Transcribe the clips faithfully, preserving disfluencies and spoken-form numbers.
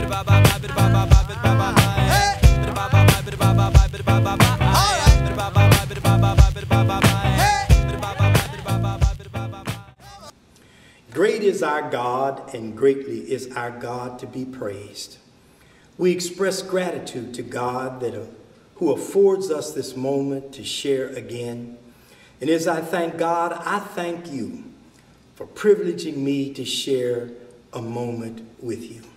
Great is our God, and greatly is our God to be praised. We express gratitude to God that, uh, who affords us this moment to share again. And as I thank God, I thank you for privileging me to share a moment with you.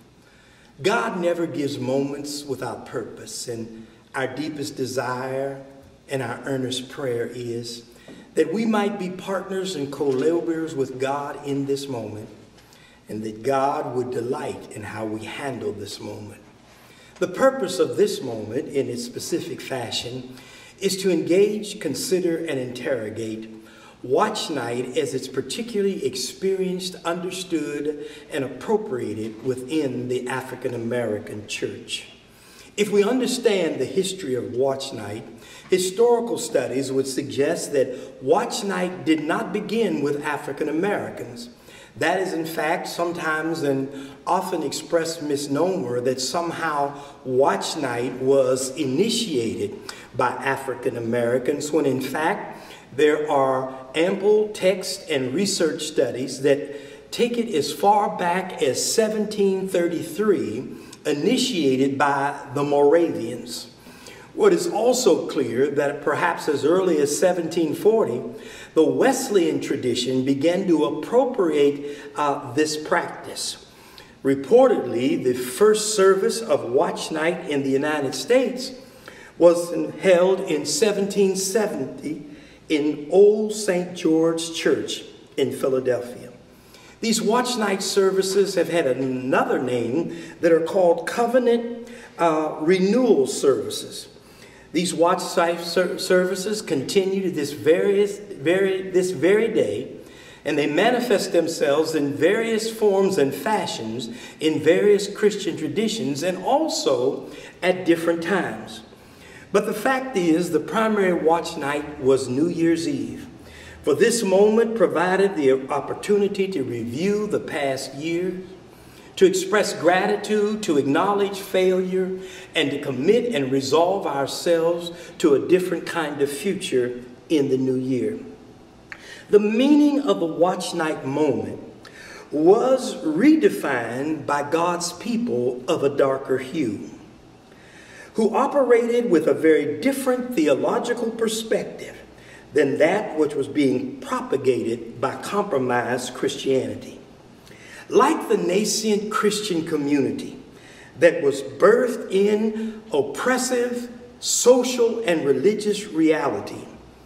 God never gives moments without purpose, and our deepest desire and our earnest prayer is that we might be partners and co-laborers with God in this moment, and that God would delight in how we handle this moment. The purpose of this moment, in its specific fashion, is to engage, consider, and interrogate Watch Night as it's particularly experienced, understood, and appropriated within the African American church. If we understand the history of Watch Night, historical studies would suggest that Watch Night did not begin with African Americans. That is, in fact, sometimes an often expressed misnomer that somehow Watch Night was initiated by African Americans, when in fact there are ample text and research studies that take it as far back as seventeen thirty-three, initiated by the Moravians. What is also clear that perhaps as early as seventeen forty, the Wesleyan tradition began to appropriate uh, this practice. Reportedly, the first service of Watch Night in the United States was held in seventeen seventy in Old Saint George Church in Philadelphia. These Watch Night services have had another name that are called Covenant uh, Renewal Services. These Watch Night services continue to this, various, very, this very day, and they manifest themselves in various forms and fashions in various Christian traditions, and also at different times. But the fact is, the primary Watch Night was New Year's Eve. For this moment provided the opportunity to review the past year, to express gratitude, to acknowledge failure, and to commit and resolve ourselves to a different kind of future in the new year. The meaning of the Watch Night moment was redefined by God's people of a darker hue, who operated with a very different theological perspective than that which was being propagated by compromised Christianity. Like the nascent Christian community that was birthed in oppressive social and religious reality,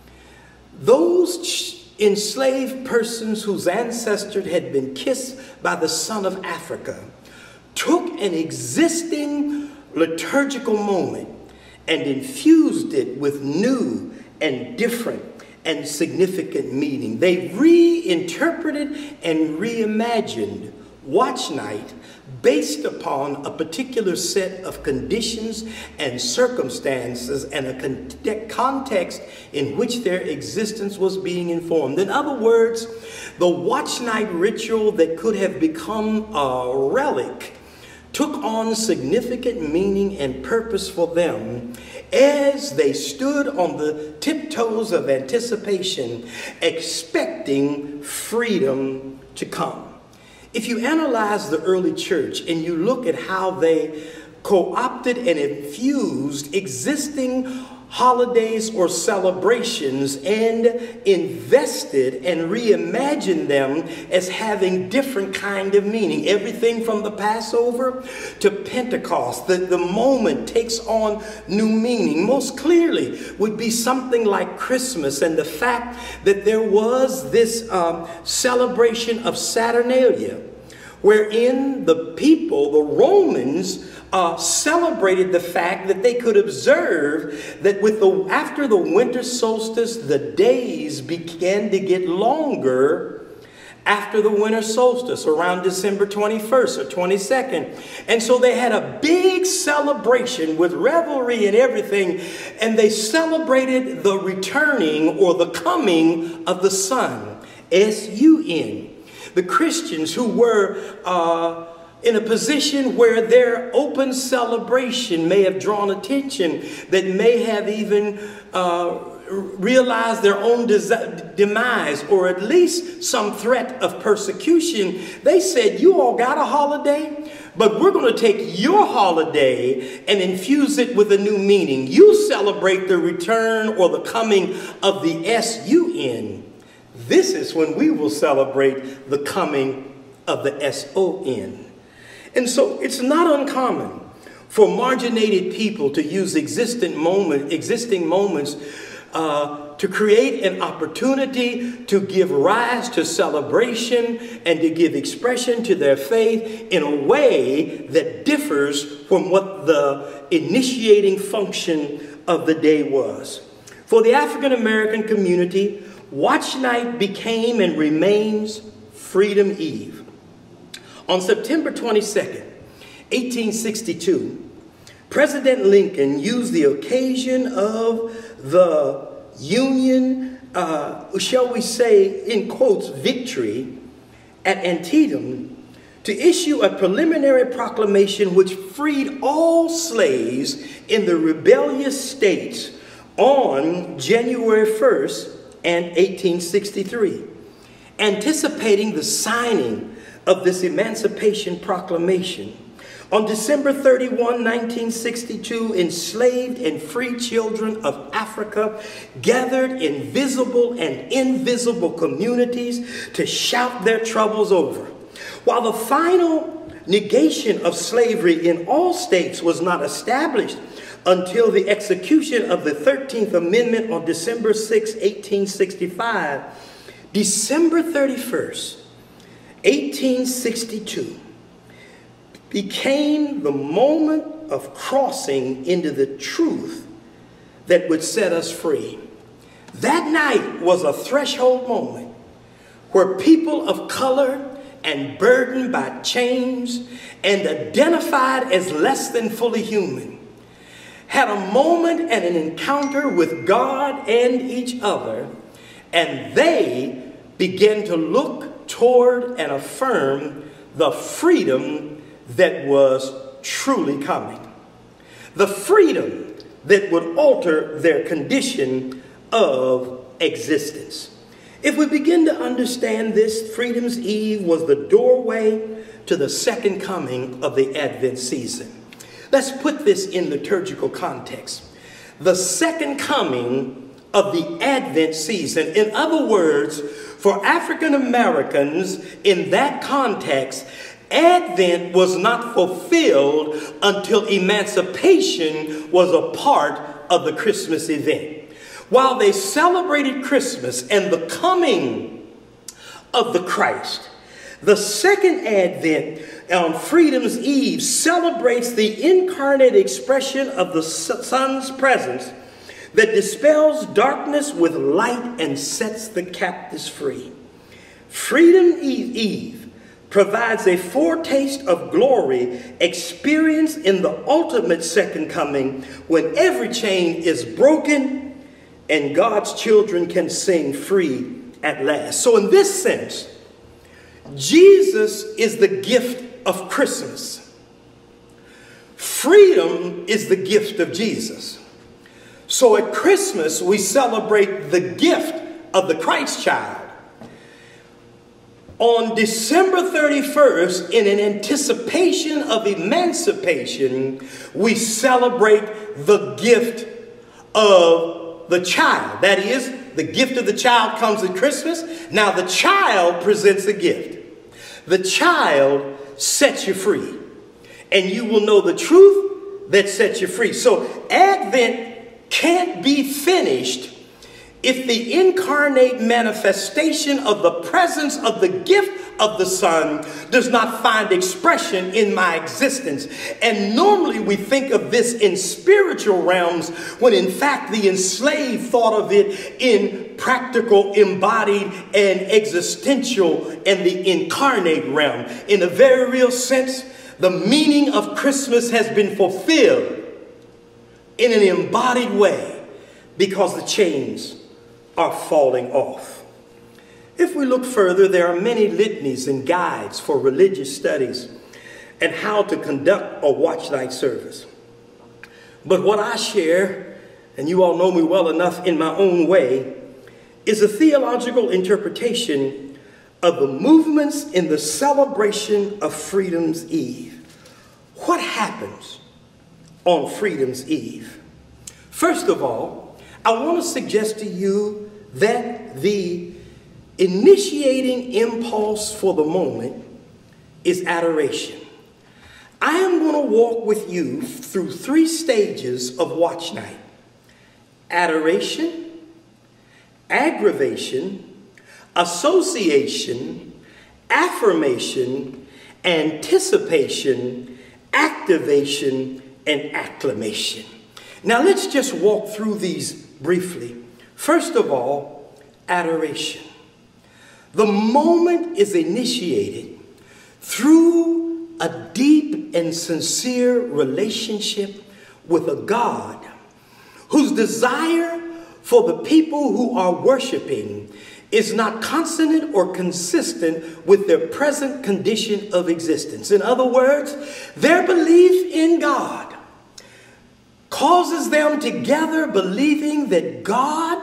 those enslaved persons whose ancestors had been kissed by the Son of Africa took an existing liturgical moment and infused it with new and different and significant meaning. They reinterpreted and reimagined Watch Night based upon a particular set of conditions and circumstances and a con context in which their existence was being informed. In other words, the Watch Night ritual that could have become a relic took on significant meaning and purpose for them as they stood on the tiptoes of anticipation, expecting freedom to come. If you analyze the early church and you look at how they co-opted and infused existing holidays or celebrations and invested and reimagined them as having different kind of meaning. Everything from the Passover to Pentecost, the, the moment takes on new meaning. Most clearly would be something like Christmas and the fact that there was this um, celebration of Saturnalia, wherein the people, the Romans, Uh, celebrated the fact that they could observe that with the after the winter solstice, the days began to get longer after the winter solstice around December twenty-first or twenty-second. And so they had a big celebration with revelry and everything, and they celebrated the returning or the coming of the sun, S U N. The Christians who were uh, in a position where their open celebration may have drawn attention, that may have even uh, realized their own demise, or at least some threat of persecution, they said, you all got a holiday, but we're going to take your holiday and infuse it with a new meaning. You celebrate the return or the coming of the S U N. This is when we will celebrate the coming of the S O N. And so it's not uncommon for marginated people to use existing, moment, existing moments uh, to create an opportunity to give rise to celebration and to give expression to their faith in a way that differs from what the initiating function of the day was. For the African American community, Watch Night became and remains Freedom Eve. On September twenty-second, eighteen sixty-two, President Lincoln used the occasion of the Union, uh, shall we say, in quotes, victory at Antietam to issue a preliminary proclamation which freed all slaves in the rebellious states on January first and eighteen sixty-three, anticipating the signing of this Emancipation Proclamation. On December thirty-first, nineteen sixty-two, enslaved and free children of Africa gathered in visible and invisible communities to shout their troubles over. While the final negation of slavery in all states was not established until the execution of the thirteenth Amendment on December sixth, eighteen sixty-five, December thirty-first, eighteen sixty-two, became the moment of crossing into the truth that would set us free. That night was a threshold moment where people of color and burdened by chains and identified as less than fully human had a moment and an encounter with God and each other, and they began to look toward and affirm the freedom that was truly coming. The freedom that would alter their condition of existence. If we begin to understand this, Freedom's Eve was the doorway to the second coming of the Advent season. Let's put this in liturgical context. The second coming of the Advent season. In other words, for African Americans in that context, Advent was not fulfilled until emancipation was a part of the Christmas event. While they celebrated Christmas and the coming of the Christ, the second Advent on Freedom's Eve celebrates the incarnate expression of the Son's presence that dispels darkness with light and sets the captives free. Freedom Eve provides a foretaste of glory experienced in the ultimate second coming, when every chain is broken and God's children can sing free at last. So in this sense, Jesus is the gift of Christmas. Freedom is the gift of Jesus. So at Christmas, we celebrate the gift of the Christ child. On December thirty-first, in an anticipation of emancipation, we celebrate the gift of the child. That is, the gift of the child comes at Christmas. Now the child presents a gift. The child sets you free. And you will know the truth that sets you free. So Advent can't be finished if the incarnate manifestation of the presence of the gift of the Son does not find expression in my existence. And normally we think of this in spiritual realms, when in fact the enslaved thought of it in practical, embodied, and existential, and the incarnate realm. In a very real sense, the meaning of Christmas has been fulfilled in an embodied way because the chains are falling off. If we look further, there are many litanies and guides for religious studies and how to conduct a watch night service. But what I share, and you all know me well enough in my own way, is a theological interpretation of the movements in the celebration of Freedom's Eve. What happens on Freedom's Eve? First of all, I want to suggest to you that the initiating impulse for the moment is adoration. I am going to walk with you through three stages of watch night: adoration, aggravation, association, affirmation, anticipation, activation, and acclamation. Now let's just walk through these briefly. First of all, adoration. The moment is initiated through a deep and sincere relationship with a God whose desire for the people who are worshiping is not consonant or consistent with their present condition of existence. In other words, their belief in God causes them to gather believing that God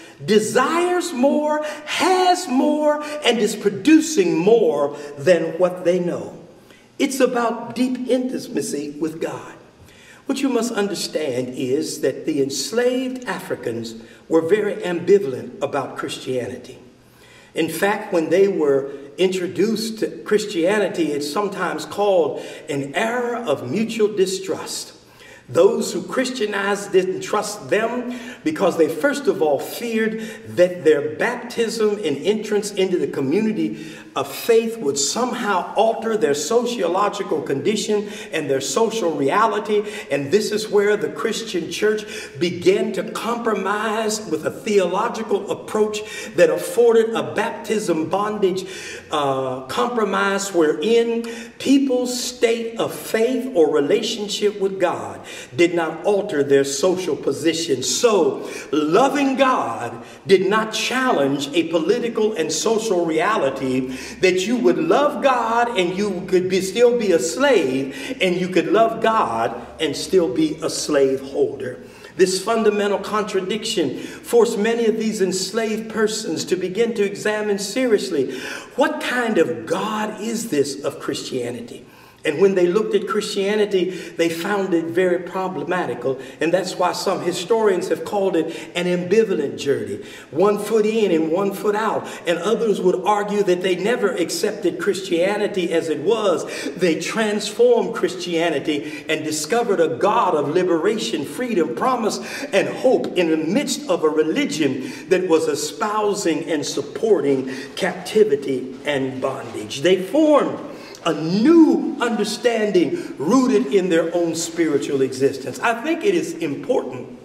desires more, has more, and is producing more than what they know. It's about deep intimacy with God. What you must understand is that the enslaved Africans were very ambivalent about Christianity. In fact, when they were introduced to Christianity, it's sometimes called an era of mutual distrust. Those who Christianized didn't trust them because they first of all feared that their baptism and entrance into the community of faith would somehow alter their sociological condition and their social reality. And this is where the Christian church began to compromise with a theological approach that afforded a baptism bondage uh, compromise wherein people's state of faith or relationship with God did not alter their social position. So loving God did not challenge a political and social reality that you would love God and you could be, still be a slave, and you could love God and still be a slave holder. This fundamental contradiction forced many of these enslaved persons to begin to examine seriously, what kind of God is this of Christianity? And when they looked at Christianity, they found it very problematical. And that's why some historians have called it an ambivalent journey. One foot in and one foot out. And others would argue that they never accepted Christianity as it was. They transformed Christianity and discovered a God of liberation, freedom, promise, and hope in the midst of a religion that was espousing and supporting captivity and bondage. They formed a new understanding rooted in their own spiritual existence. I think it is important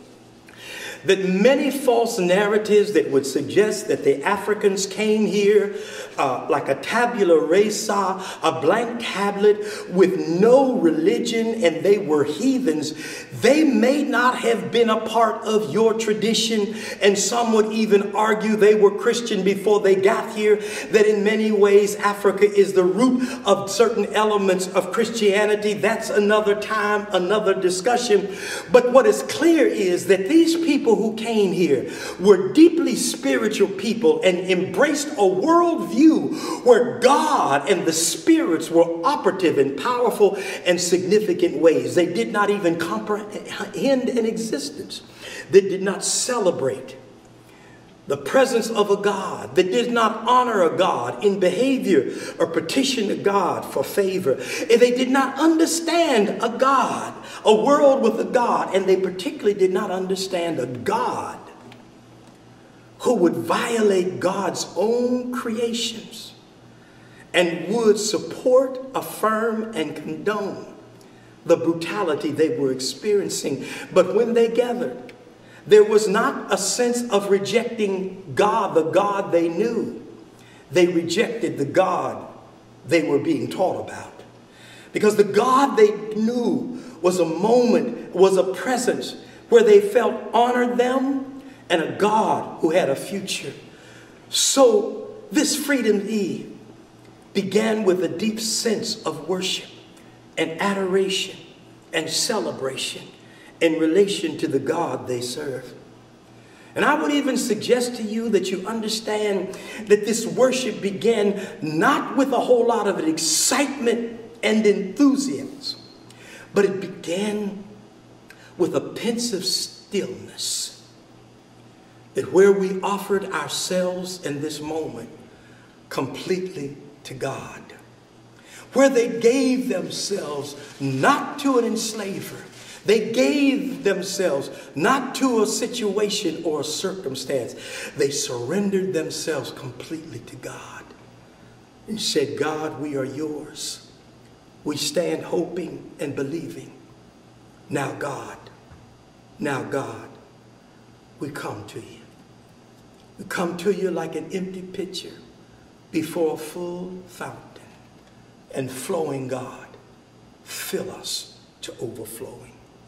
that many false narratives that would suggest that the Africans came here uh, like a tabula rasa, a blank tablet with no religion, and they were heathens. They may not have been a part of your tradition, and some would even argue they were Christian before they got here, that in many ways Africa is the root of certain elements of Christianity. That's another time, another discussion. But what is clear is that these people who came here were deeply spiritual people and embraced a worldview where God and the spirits were operative in powerful and significant ways. They did not even comprehend an existence. They did not celebrate the presence of a God. They did not honor a God in behavior or petition to God for favor. And they did not understand a God, a world with a God. And they particularly did not understand a God who would violate God's own creations and would support, affirm, and condone the brutality they were experiencing. But when they gathered, there was not a sense of rejecting God, the God they knew. They rejected the God they were being taught about. Because the God they knew was a moment, was a presence where they felt honored them and a God who had a future. So this Freedom Eve began with a deep sense of worship, and adoration and celebration in relation to the God they serve. And I would even suggest to you that you understand that this worship began not with a whole lot of excitement and enthusiasm, but it began with a pensive stillness. That where we offered ourselves in this moment completely to God, where they gave themselves not to an enslaver, they gave themselves not to a situation or a circumstance. They surrendered themselves completely to God and said, God, we are yours. We stand hoping and believing. Now, God, now, God, we come to you. We come to you like an empty pitcher before a full fountain. And flowing, God, fill us to overflowing.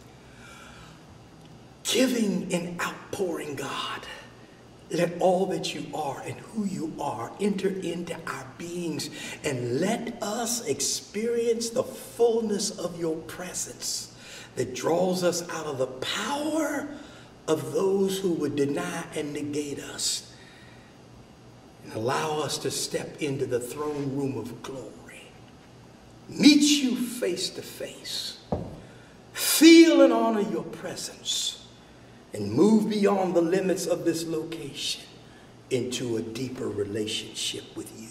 Giving and outpouring, God, let all that you are and who you are enter into our beings, and let us experience the fullness of your presence that draws us out of the power of those who would deny and negate us, and allow us to step into the throne room of glory. Meet you face to face, feel and honor your presence, and move beyond the limits of this location into a deeper relationship with you.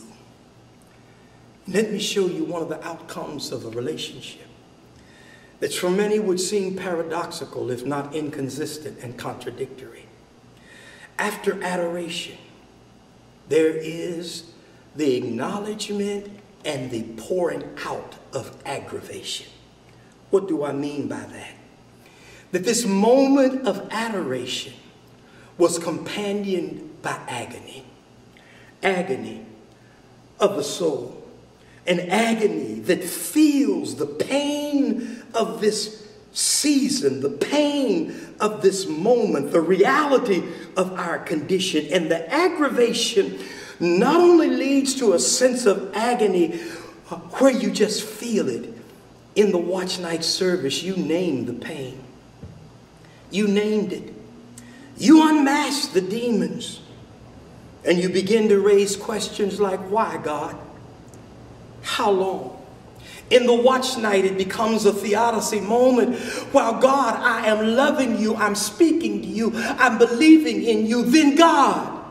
Let me show you one of the outcomes of a relationship that for many would seem paradoxical, if not inconsistent and contradictory. After adoration, there is the acknowledgement and the pouring out of aggravation. What do I mean by that? That this moment of adoration was companioned by agony. Agony of the soul. An agony that feels the pain of this season, the pain of this moment, the reality of our condition. And the aggravation not only leads to a sense of agony where you just feel it. In the watch night service, you named the pain. You named it. You unmasked the demons. And you begin to raise questions like, why, God? How long? In the watch night, it becomes a theodicy moment. While God, I am loving you, I'm speaking to you, I'm believing in you. Then God,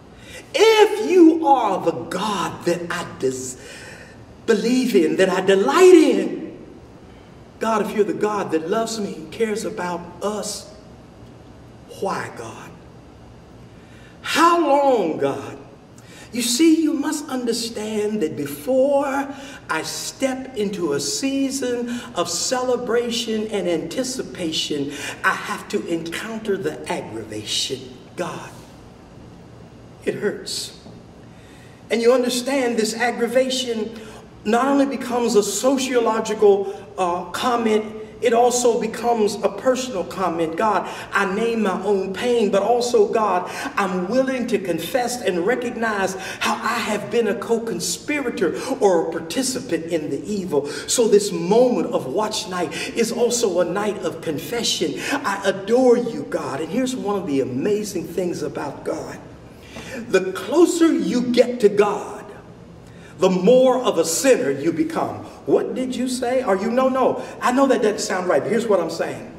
if you are the God that I believe in, that I delight in, God, if you're the God that loves me, cares about us, why, God? How long, God? You see, you must understand that before I step into a season of celebration and anticipation, I have to encounter the aggravation. God, it hurts. And you understand this aggravation not only becomes a sociological uh, comment, it also becomes a personal comment. God, I name my own pain, but also, God, I'm willing to confess and recognize how I have been a co-conspirator or a participant in the evil. So this moment of watch night is also a night of confession. I adore you, God. And here's one of the amazing things about God. The closer you get to God, the more of a sinner you become. What did you say? Are you? No, no. I know that doesn't sound right, but here's what I'm saying.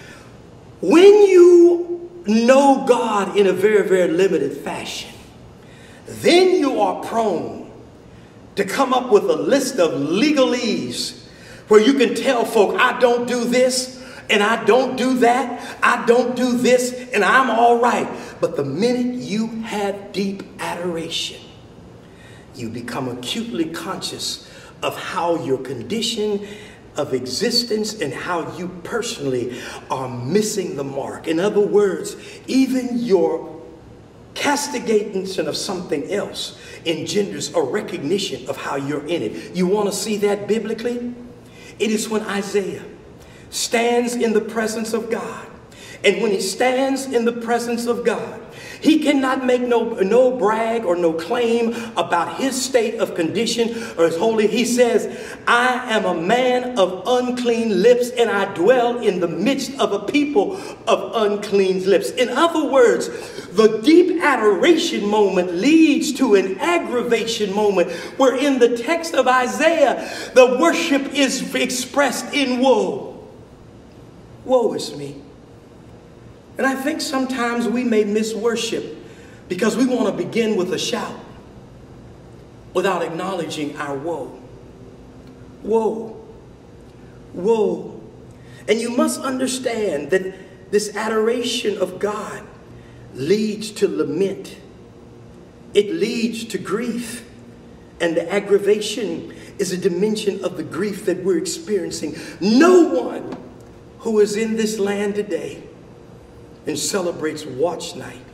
When you know God in a very, very limited fashion, then you are prone to come up with a list of legalese where you can tell folk, I don't do this and I don't do that. I don't do this and I'm all right. But the minute you have deep adoration, you become acutely conscious of how your condition of existence and how you personally are missing the mark. In other words, even your castigation of something else engenders a recognition of how you're in it. You want to see that biblically? It is when Isaiah stands in the presence of God. And when he stands in the presence of God, He cannot make no, no brag or no claim about his state of condition or his holy. He says, I am a man of unclean lips, and I dwell in the midst of a people of unclean lips. In other words, the deep adoration moment leads to an aggravation moment, where in the text of Isaiah, the worship is expressed in woe. Woe is me. And I think sometimes we may miss worship because we want to begin with a shout without acknowledging our woe. Woe. Woe. And you must understand that this adoration of God leads to lament. It leads to grief. And the aggravation is a dimension of the grief that we're experiencing. No one who is in this land today and celebrates watch night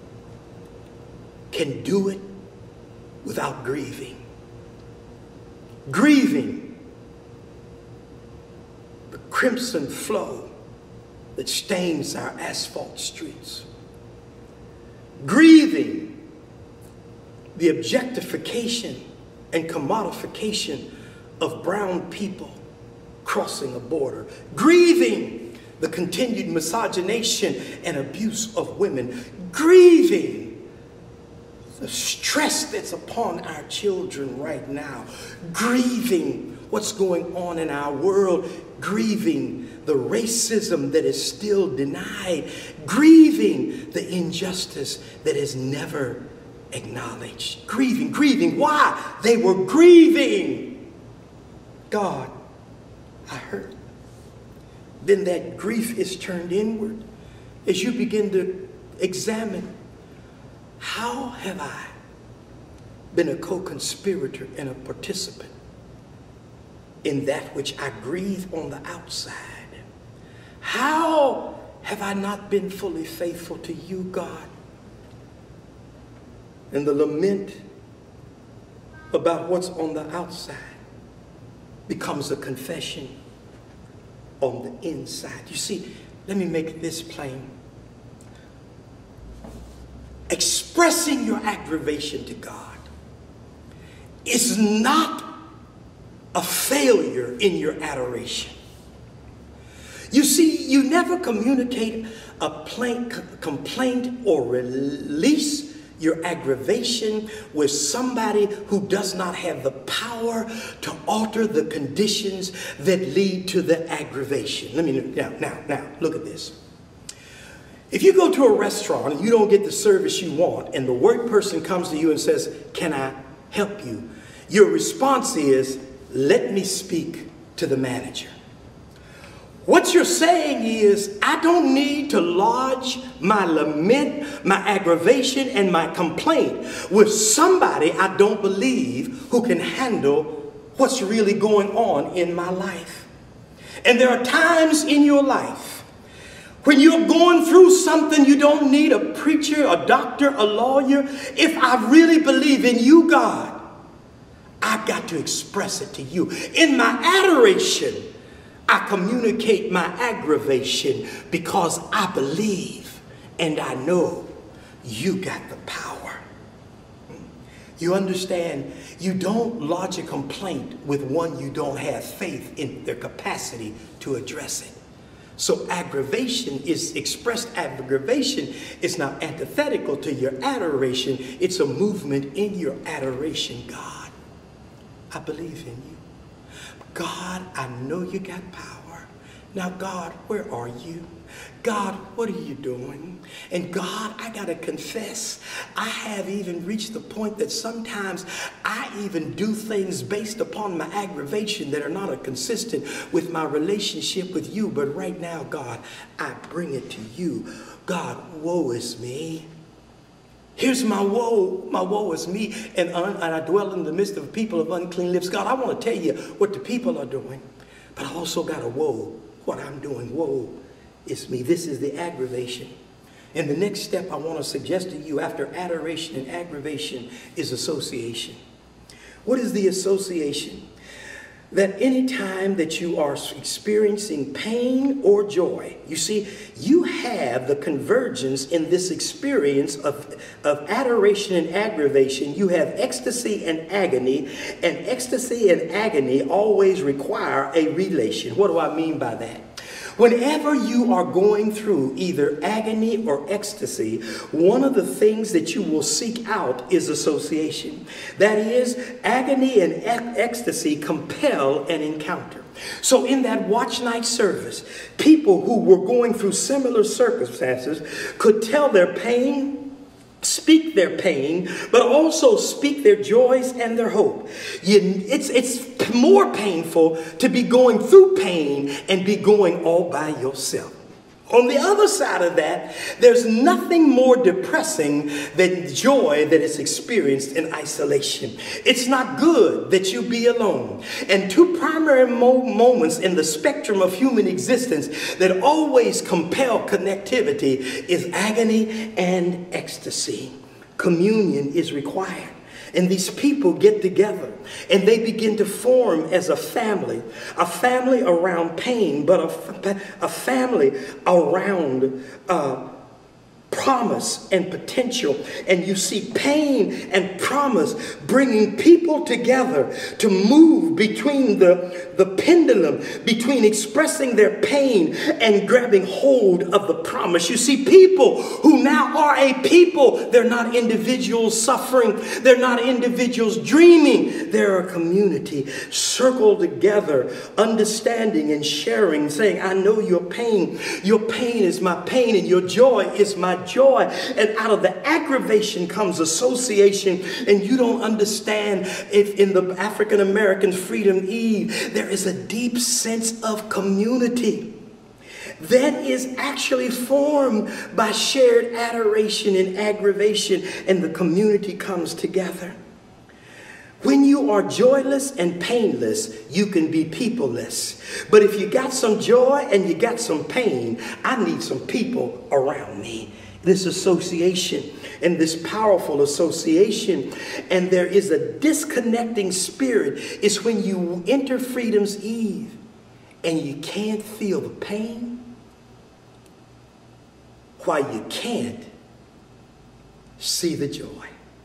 can do it without grieving. Grieving the crimson flow that stains our asphalt streets. Grieving the objectification and commodification of brown people crossing a border. Grieving the continued misogynation and abuse of women. Grieving the stress that's upon our children right now. Grieving what's going on in our world. Grieving the racism that is still denied. Grieving the injustice that is never acknowledged. Grieving, grieving. Why? They were grieving. God, I hurt. Then that grief is turned inward as you begin to examine, how have I been a co-conspirator and a participant in that which I grieve on the outside? How have I not been fully faithful to you, God? And the lament about what's on the outside becomes a confession on the inside. You see, let me make this plain. Expressing your aggravation to God is not a failure in your adoration. You see, you never communicate a plain complaint or release your aggravation with somebody who does not have the power to alter the conditions that lead to the aggravation. Let me, now, now, now, look at this. If you go to a restaurant and you don't get the service you want, and the work person comes to you and says, can I help you? Your response is, let me speak to the manager. What you're saying is, I don't need to lodge my lament, my aggravation, and my complaint with somebody I don't believe who can handle what's really going on in my life. And there are times in your life when you're going through something, you don't need a preacher, a doctor, a lawyer. If I really believe in you, God, I've got to express it to you. In my adoration, I communicate my aggravation because I believe and I know you got the power. You understand? You don't lodge a complaint with one you don't have faith in their capacity to address it. So aggravation is expressed aggravation is not antithetical to your adoration. It's a movement in your adoration. God, I believe in you. God, I know you got power. Now, God, where are you? God, what are you doing? And God, I got to confess, I have even reached the point that sometimes I even do things based upon my aggravation that are not consistent with my relationship with you. But right now, God, I bring it to you. God, woe is me. Here's my woe. My woe is me. And, un, and I dwell in the midst of people of unclean lips. God, I want to tell you what the people are doing. But I also got a woe. What I'm doing, woe is me. This is the aggravation. And the next step I want to suggest to you after adoration and aggravation is association. What is the association? that any time that you are experiencing pain or joy, you see, you have the convergence in this experience of, of adoration and aggravation. You have ecstasy and agony, and ecstasy and agony always require a relation. What do I mean by that? Whenever you are going through either agony or ecstasy, one of the things that you will seek out is association. That is, agony and ec- ecstasy compel an encounter. So in that watch night service, people who were going through similar circumstances could tell their pain, speak their pain, but also speak their joys and their hope. You, it's, it's more painful to be going through pain and be going all by yourself. On the other side of that, there's nothing more depressing than joy that is experienced in isolation. It's not good that you be alone. And two primary mo- moments in the spectrum of human existence that always compel connectivity is agony and ecstasy. Communion is required. And these people get together and they begin to form as a family, a family around pain, but a, a family around uh, promise and potential. And you see pain and promise bringing people together to move between the, the pendulum, between expressing their pain and grabbing hold of the promise. You see people who now are a people. They're not individuals suffering. They're not individuals dreaming. They're a community circled together, understanding and sharing, saying, I know your pain. Your pain is my pain and your joy is my joy. And out of the aggravation comes association. And you don't understand if in the African American Freedom Eve, there is a deep sense of community that is actually formed by shared adoration and aggravation, and the community comes together. When you are joyless and painless, you can be peopleless. But if you got some joy and you got some pain, I need some people around me. This association and this powerful association, and there is a disconnecting spirit. It's when you enter Freedom's Eve and you can't feel the pain while you can't see the joy.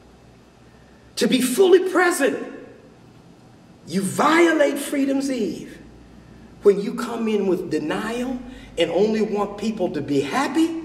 To be fully present, you violate Freedom's Eve when you come in with denial and only want people to be happy,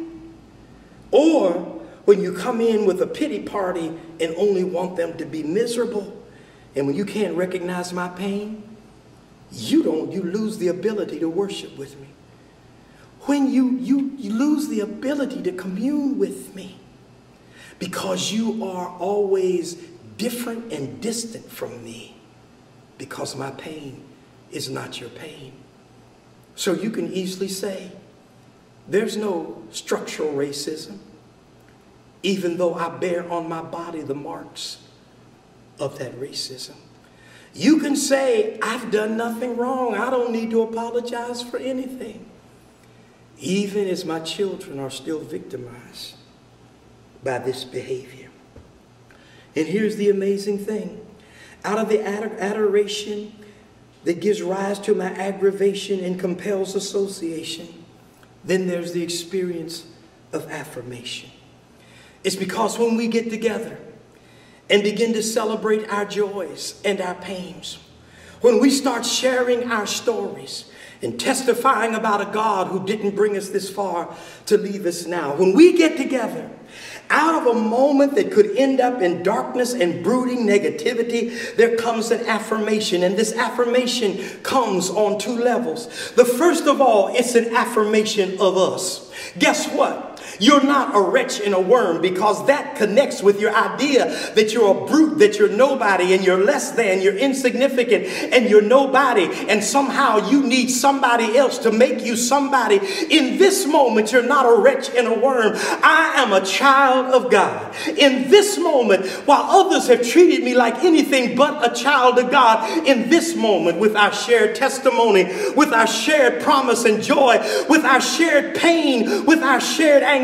or when you come in with a pity party and only want them to be miserable. And when you can't recognize my pain, you don't, you lose the ability to worship with me. When you, you, you lose the ability to commune with me, because you are always different and distant from me, because my pain is not your pain. So you can easily say, there's no structural racism, even though I bear on my body the marks of that racism. You can say, I've done nothing wrong. I don't need to apologize for anything, even as my children are still victimized by this behavior. And here's the amazing thing. Out of the adoration that gives rise to my aggravation and compels association, then there's the experience of affirmation. It's because when we get together and begin to celebrate our joys and our pains, when we start sharing our stories and testifying about a God who didn't bring us this far to leave us now, when we get together out of a moment that could end up in darkness and brooding negativity, there comes an affirmation. And this affirmation comes on two levels. The first of all, it's an affirmation of us. Guess what? You're not a wretch and a worm, because that connects with your idea that you're a brute, that you're nobody, and you're less than, you're insignificant, and you're nobody, and somehow you need somebody else to make you somebody. In this moment, you're not a wretch and a worm. I am a child of God. In this moment, while others have treated me like anything but a child of God, in this moment, with our shared testimony, with our shared promise and joy, with our shared pain, with our shared anxiety,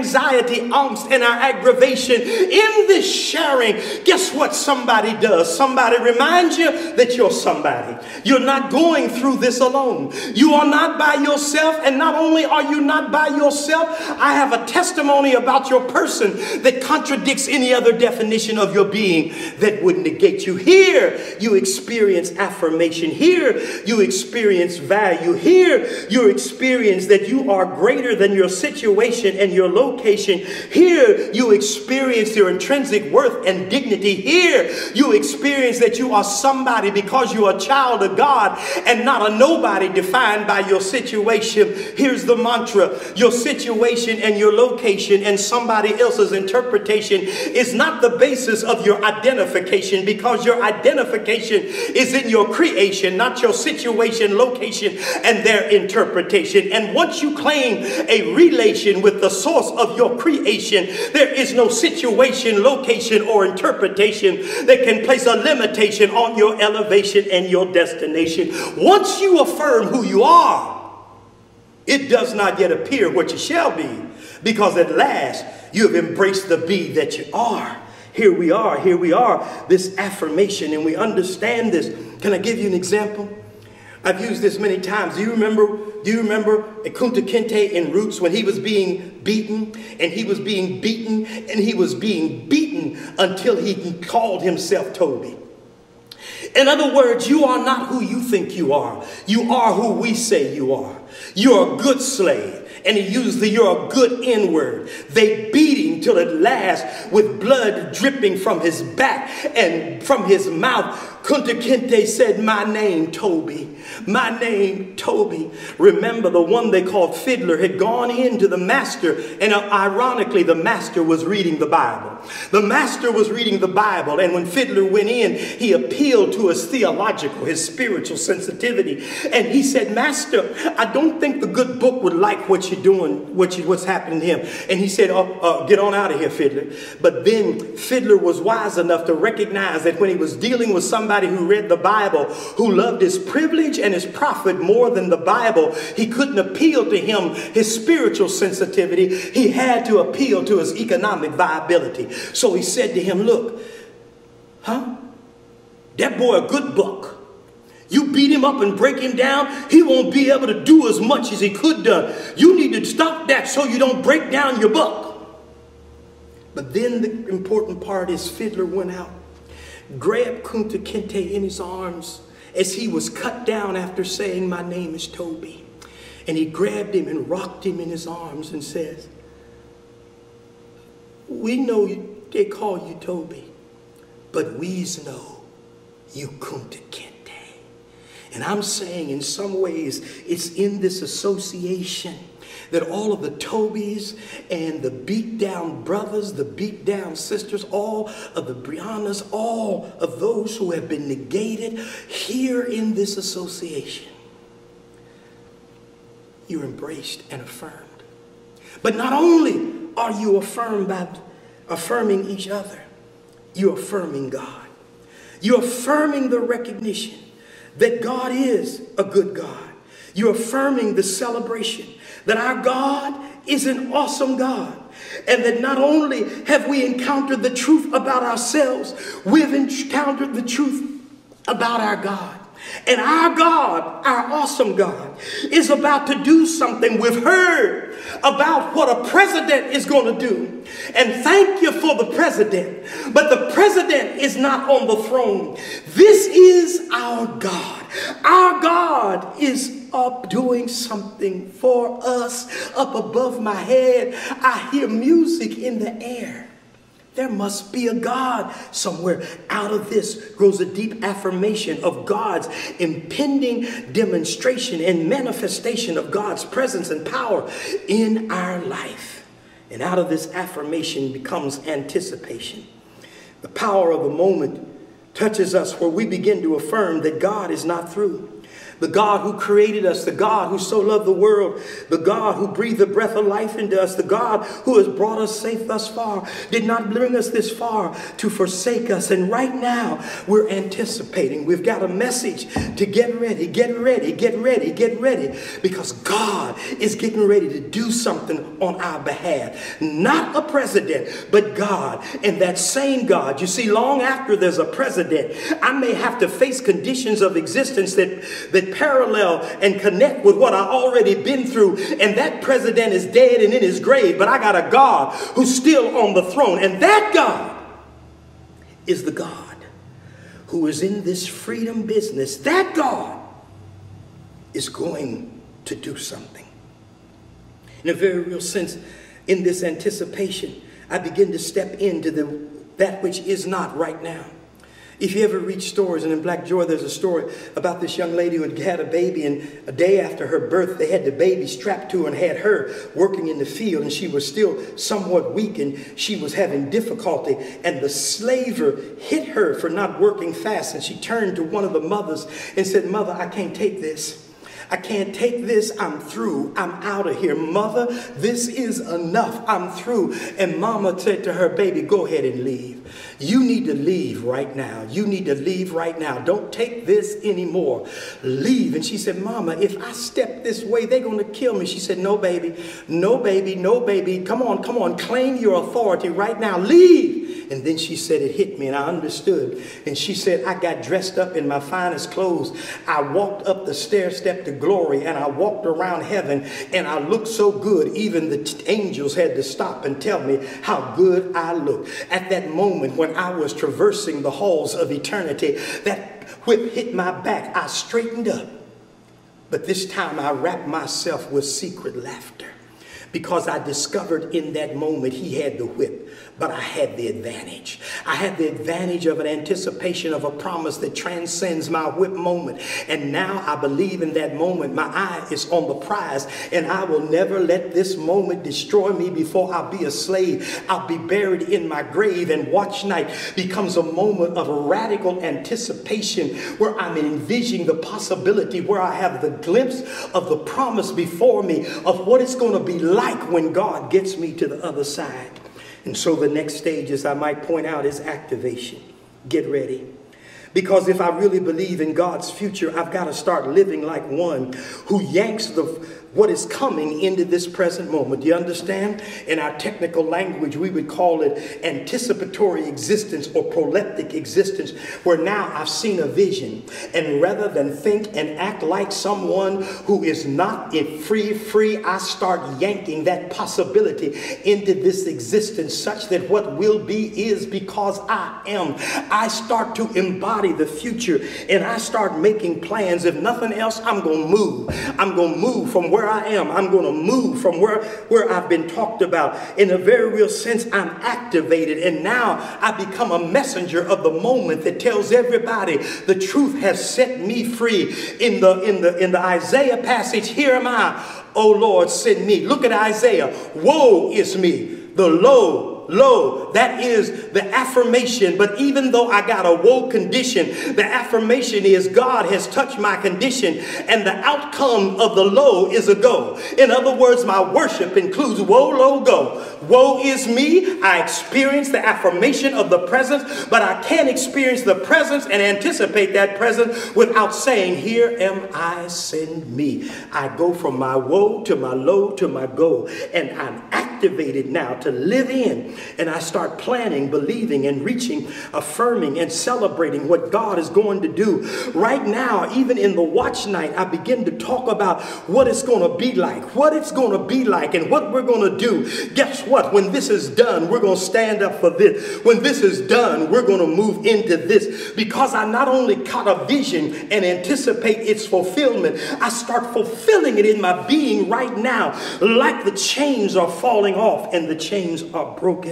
anxiety, angst, and our aggravation. In this sharing, guess what somebody does? Somebody reminds you that you're somebody. You're not going through this alone. You are not by yourself, and not only are you not by yourself, I have a testimony about your person that contradicts any other definition of your being that would negate you. Here, you experience affirmation. Here, you experience value. Here, you experience that you are greater than your situation and your location. Here, you experience your intrinsic worth and dignity. Here, you experience that you are somebody because you are a child of God and not a nobody defined by your situation. Here's the mantra: your situation and your location and somebody else's interpretation is not the basis of your identification, because your identification is in your creation, not your situation, location, and their interpretation. And once you claim a relation with the source of your creation, there is no situation, location, or interpretation that can place a limitation on your elevation and your destination. Once you affirm who you are, it does not yet appear what you shall be, because at last you have embraced the be that you are. Here we are, here we are, this affirmation, and we understand this. Can I give you an example? I've used this many times. Do you remember, do you remember Kunta Kinte in Roots when he was being beaten and he was being beaten and he was being beaten until he called himself Toby? In other words, you are not who you think you are. You are who we say you are. You're a good slave. And he used the "you're a good" N word. They beat him till at last, with blood dripping from his back and from his mouth, Kunta Kinte said, "My name, Toby. My name, Toby." Remember, the one they called Fiddler had gone into the master, and ironically, the master was reading the Bible. The master was reading the Bible, and when Fiddler went in, he appealed to his theological, his spiritual sensitivity. And he said, "Master, I don't think the good book would like what you're doing, what you, what's happening to him." And he said, oh, uh, "Get on out of here, Fiddler." But then Fiddler was wise enough to recognize that when he was dealing with somebody who read the Bible, who loved his privilege and his profit more than the Bible, he couldn't appeal to him his spiritual sensitivity. He had to appeal to his economic viability. So he said to him, "Look, huh? That boy a good buck. You beat him up and break him down, he won't be able to do as much as he could done. You need to stop that so you don't break down your buck." But then the important part is Fiddler went out, grabbed Kunta Kinte in his arms as he was cut down after saying, "My name is Toby." And he grabbed him and rocked him in his arms and says, "We know you, they call you Toby, but we's know you Kunta Kinte." And I'm saying in some ways it's in this association that all of the Tobys and the beat down brothers, the beat down sisters, all of the Briannas, all of those who have been negated here in this association, you're embraced and affirmed. But not only are you affirmed by affirming each other, you're affirming God. You're affirming the recognition that God is a good God. You're affirming the celebration that our God is an awesome God. And that not only have we encountered the truth about ourselves, we've encountered the truth about our God. And our God, our awesome God, is about to do something. We've heard about what a president is going to do. And thank you for the president. But the president is not on the throne. This is our God. Our God is up doing something for us. Up above my head, I hear music in the air. There must be a God somewhere. Out of this grows a deep affirmation of God's impending demonstration and manifestation of God's presence and power in our life. And out of this affirmation becomes anticipation. The power of the moment touches us where we begin to affirm that God is not through. The God who created us, the God who so loved the world, the God who breathed the breath of life into us, the God who has brought us safe thus far, did not bring us this far to forsake us. And right now, we're anticipating. We've got a message to get ready, get ready, get ready, get ready, because God is getting ready to do something on our behalf. Not a president, but God. And that same God, you see, long after there's a president, I may have to face conditions of existence that, that parallel and connect with what I already been through, and that president is dead and in his grave, but I got a God who's still on the throne, and that God is the God who is in this freedom business. That God is going to do something. In a very real sense, in this anticipation, I begin to step into the that which is not right now. If you ever read stories, and in Black Joy there's a story about this young lady who had had a baby, and a day after her birth they had the baby strapped to her and had her working in the field, and she was still somewhat weak and she was having difficulty, and the slaver hit her for not working fast, and she turned to one of the mothers and said, "Mother, I can't take this. I can't take this. I'm through. I'm out of here. Mother, this is enough. I'm through." And Mama said to her, "Baby, go ahead and leave. You need to leave right now. You need to leave right now. Don't take this anymore. Leave." And she said, "Mama, if I step this way, they're going to kill me." She said, "No, baby. No, baby. No, baby. Come on, come on. Claim your authority right now. Leave." And then she said, it hit me, and I understood. And she said, "I got dressed up in my finest clothes. I walked up the stair step to glory, and I walked around heaven, and I looked so good. Even the t- angels had to stop and tell me how good I looked." At that moment when I was traversing the halls of eternity, that whip hit my back. I straightened up. But this time I wrapped myself with secret laughter, because I discovered in that moment he had the whip, but I had the advantage. I had the advantage of an anticipation of a promise that transcends my whip moment. And now I believe in that moment my eye is on the prize, and I will never let this moment destroy me before I'll be a slave. I'll be buried in my grave, and watch night becomes a moment of radical anticipation where I'm envisioning the possibility, where I have the glimpse of the promise before me of what it's going to be like when God gets me to the other side. And so the next stage, as I might point out, is activation. Get ready. Because if I really believe in God's future, I've got to start living like one who yanks the what is coming into this present moment. Do you understand? In our technical language, we would call it anticipatory existence or proleptic existence, where now I've seen a vision, and rather than think and act like someone who is not free, free, I start yanking that possibility into this existence, such that what will be is because I am. I start to embody the future, and I start making plans. If nothing else, I'm going to move. I'm going to move from where I am. I'm going to move from where, where I've been talked about. In a very real sense, I'm activated, and now I become a messenger of the moment that tells everybody the truth has set me free. In the, in the, in the Isaiah passage, "Here am I, O Lord, send me." Look at Isaiah. "Woe is me, the low, Lo, that is the affirmation. But even though I got a woe condition, the affirmation is God has touched my condition, and the outcome of the low is a go. In other words, my worship includes woe, lo, go. Woe is me. I experience the affirmation of the presence, but I can't experience the presence and anticipate that presence without saying, "Here am I, send me." I go from my woe to my low to my go, and I'm activated now to live in. And I start planning, believing, and reaching, affirming, and celebrating what God is going to do. Right now, even in the watch night, I begin to talk about what it's going to be like, what it's going to be like, and what we're going to do. Guess what? When this is done, we're going to stand up for this. When this is done, we're going to move into this. Because I not only caught a vision and anticipate its fulfillment, I start fulfilling it in my being right now, like the chains are falling off and the chains are broken.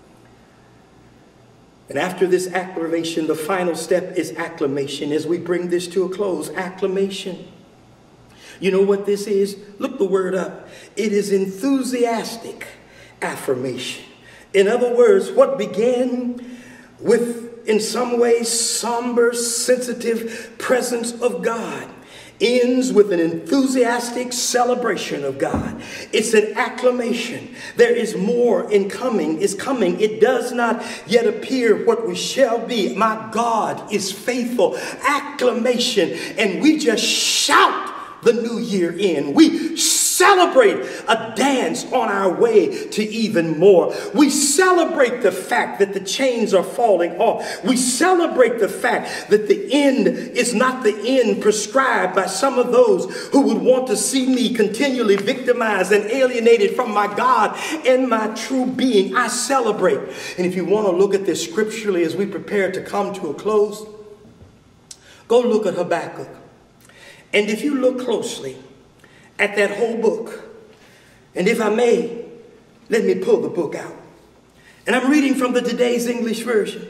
And after this acclamation, the final step is acclamation. As we bring this to a close, acclamation. You know what this is? Look the word up. It is enthusiastic affirmation. In other words, what began with, in some ways, somber, sensitive presence of God ends with an enthusiastic celebration of God. It's an acclamation. There is more in coming, is coming. It does not yet appear what we shall be. My God is faithful. Acclamation. And we just shout the new year in. We celebrate a dance on our way to even more. We celebrate the fact that the chains are falling off. We celebrate the fact that the end is not the end prescribed by some of those who would want to see me continually victimized and alienated from my God and my true being. I celebrate. And if you want to look at this scripturally as we prepare to come to a close, go look at Habakkuk. And if you look closely at that whole book, and if I may, let me pull the book out. And I'm reading from the Today's English Version.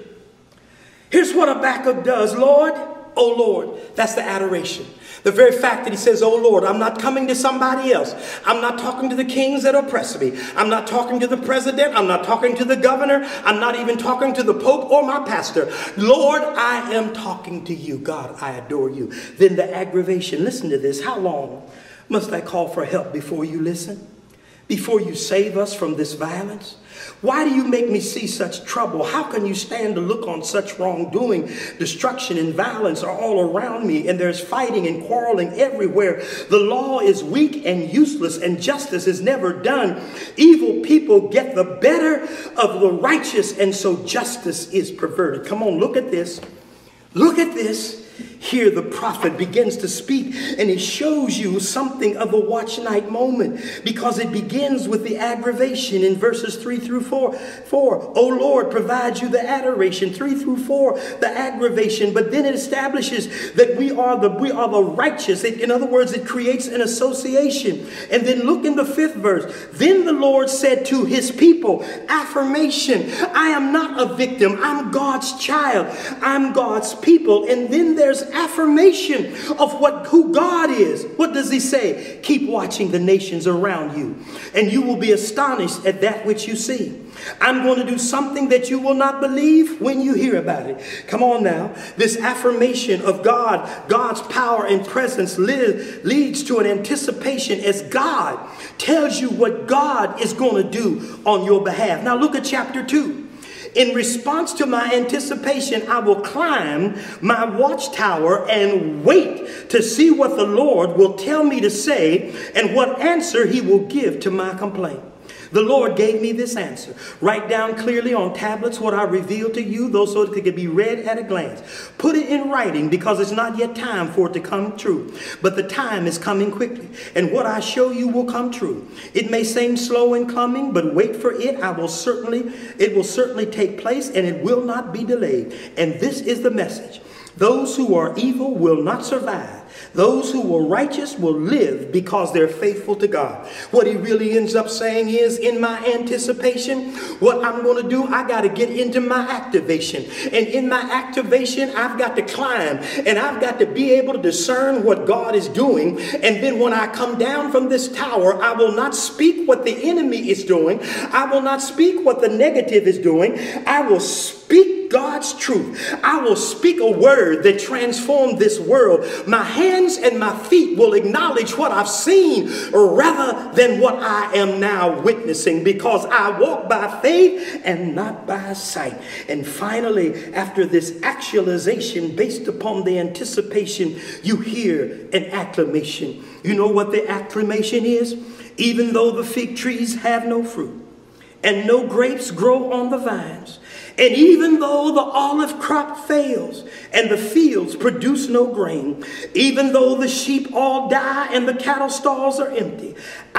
Here's what Habakkuk does. Lord, oh Lord, that's the adoration. The very fact that he says, oh Lord, I'm not coming to somebody else. I'm not talking to the kings that oppress me. I'm not talking to the president. I'm not talking to the governor. I'm not even talking to the pope or my pastor. Lord, I am talking to you. God, I adore you. Then the aggravation. Listen to this. How long must I call for help before you listen? Before you save us from this violence? Why do you make me see such trouble? How can you stand to look on such wrongdoing? Destruction and violence are all around me, and there's fighting and quarreling everywhere. The law is weak and useless, and justice is never done. Evil people get the better of the righteous, and so justice is perverted. Come on, look at this. Look at this. Here the prophet begins to speak, and he shows you something of a watch night moment, because it begins with the aggravation in verses three through four. Four, oh Lord, provides you the adoration. Three through four, the aggravation. But then it establishes that we are the we are the righteous. It, in other words, it creates an association. And then look in the fifth verse. Then the Lord said to his people, affirmation. I am not a victim. I'm God's child. I'm God's people. And then there's affirmation of what who God is. What does he say? Keep watching the nations around you, and you will be astonished at that which you see. I'm going to do something that you will not believe when you hear about it. Come on now. This affirmation of God, God's power and presence live, leads to an anticipation as God tells you what God is going to do on your behalf. Now look at chapter two. In response to my anticipation, I will climb my watchtower and wait to see what the Lord will tell me to say and what answer he will give to my complaint. The Lord gave me this answer. Write down clearly on tablets what I revealed to you, though so that it could be read at a glance. Put it in writing, because it's not yet time for it to come true. But the time is coming quickly, and what I show you will come true. It may seem slow in coming, but wait for it. I will certainly, it will certainly take place, and it will not be delayed. And this is the message. Those who are evil will not survive. Those who were righteous will live because they're faithful to God. What he really ends up saying is, in my anticipation, what I'm going to do, I got to get into my activation. And in my activation, I've got to climb, and I've got to be able to discern what God is doing. And then when I come down from this tower, I will not speak what the enemy is doing. I will not speak what the negative is doing. I will speak God's truth. I will speak a word that transformed this world. My hands and my feet will acknowledge what I've seen rather than what I am now witnessing, because I walk by faith and not by sight. And finally, after this actualization based upon the anticipation, you hear an acclamation. You know what the acclamation is? Even though the fig trees have no fruit and no grapes grow on the vines, and even though the olive crop fails and the fields produce no grain, even though the sheep all die and the cattle stalls are empty,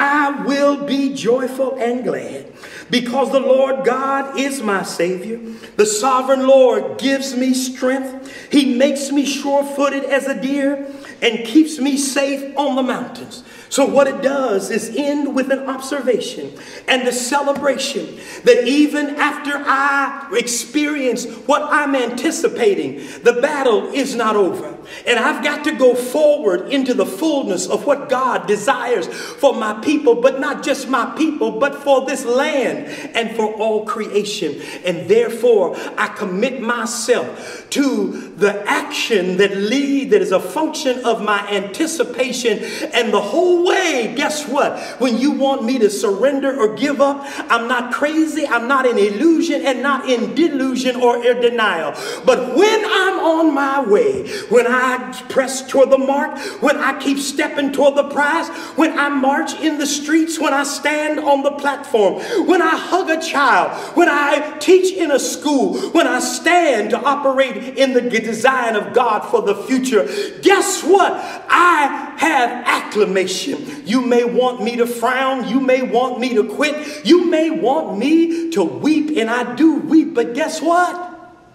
I will be joyful and glad, because the Lord God is my Savior. The sovereign Lord gives me strength. He makes me sure-footed as a deer and keeps me safe on the mountains. So what it does is end with an observation and a celebration that even after I experience what I'm anticipating, the battle is not over. And I've got to go forward into the fullness of what God desires for my people, but not just my people, but for this land and for all creation. And therefore, I commit myself to the action that lead, that is a function of my anticipation. And the whole way, guess what? When you want me to surrender or give up, I'm not crazy, I'm not in illusion and not in delusion or in denial. But when I'm on my way, when I press toward the mark, when I keep stepping toward the prize, when I march in the streets, when I stand on the platform, when I hug a child, when I teach in a school, when I stand to operate in the design of God for the future, guess what? I have acclamation. You may want me to frown, you may want me to quit, you may want me to weep, and I do weep, but guess what?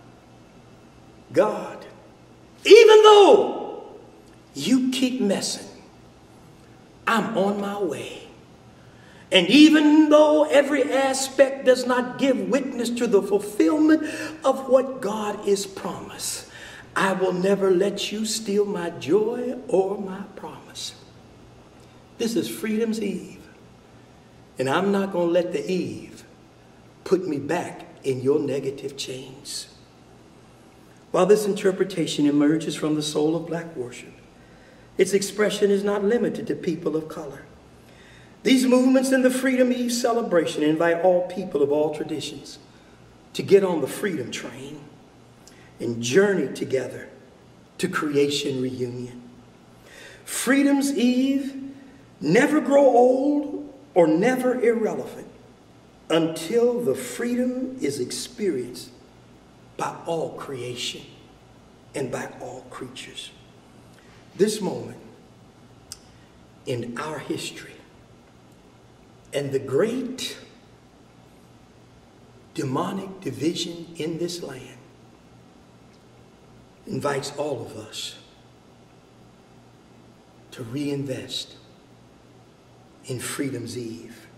God, even though you keep messing, I'm on my way. And even though every aspect does not give witness to the fulfillment of what God is promised, I will never let you steal my joy or my promise. This is Freedom's Eve. And I'm not going to let the Eve put me back in your negative chains. While this interpretation emerges from the soul of black worship, its expression is not limited to people of color. These movements in the Freedom Eve celebration invite all people of all traditions to get on the freedom train and journey together to creation reunion. Freedom's Eve never grow old or never irrelevant until the freedom is experienced by all creation and by all creatures. This moment in our history and the great demonic division in this land invites all of us to reinvest in Freedom's Eve,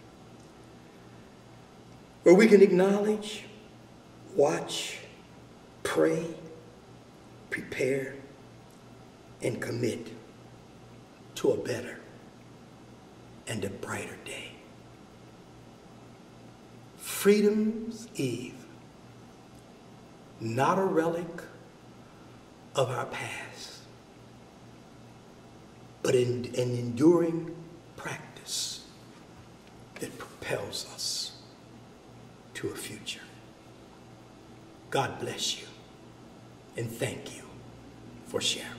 where we can acknowledge, watch, pray, prepare, and commit to a better and a brighter day. Freedom's Eve, not a relic of our past, but in, an enduring practice that propels us to a future. God bless you, and thank you for sharing.